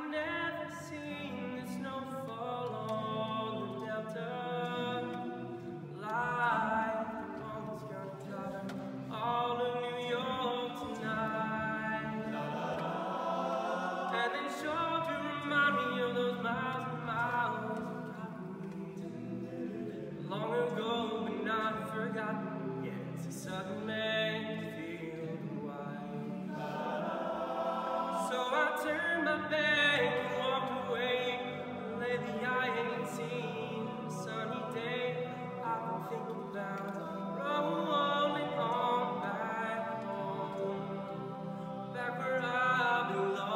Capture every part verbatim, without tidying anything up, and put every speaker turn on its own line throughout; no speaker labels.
never seen the snow fall on the delta, like the one's gonna cover all of New York tonight. And then sure to remind me of those miles and miles of cotton, long ago but not forgotten. Yeah, it's a sudden man feel the white. So I turned my back and walked away. Lately I ain't seen a sunny day. I've been thinking about rolling on back home, back where I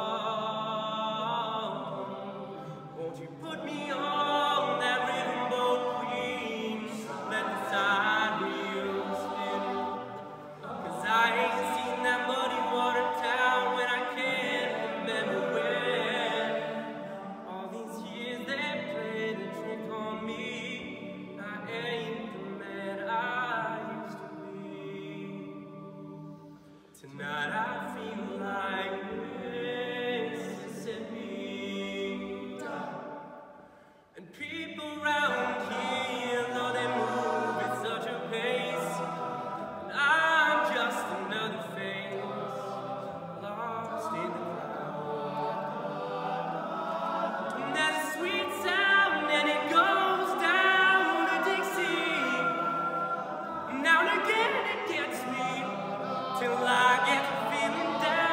belong. Won't you put me on that riverboat, please? Let the side wheels spin. 'Cause I ain't seen that muddy water town when I can't remember when. All these years they played a trick on me. I ain't the man I used to be. Tonight I feel like Mississippi. And people around here, though they move at such a pace, and I'm just another face lost in the crowd. And there's a sweet sound and it goes down to Dixie. And now and again it gets me till I get to feeling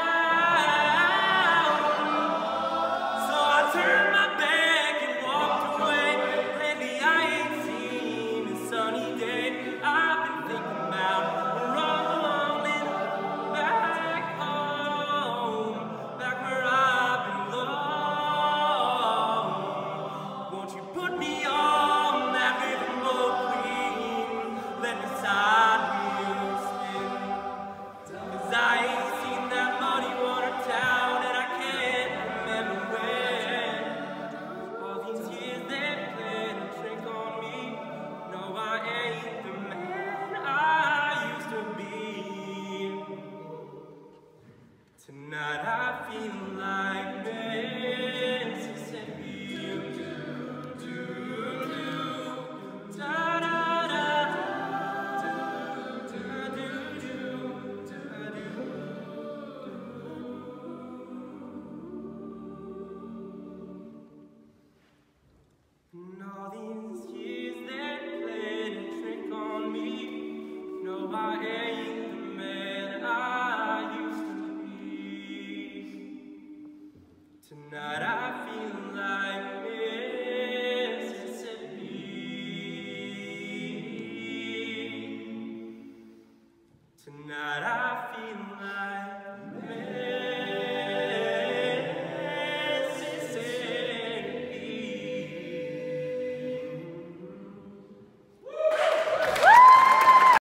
down. So I turn my back and walked away. Lately I ain't seen a sunny day. I've been thinking about rolling back home, back where I belong. Won't you put me on that riverboat, queen? Let the side wheels spin. 'Cause I ain't seen that muddy water town and I can't remember when. All these years they played a trick on me. No, I ain't the man I used to be. Tonight I feel like Mississippi. And all these years they played a trick on me. No, I ain't the man I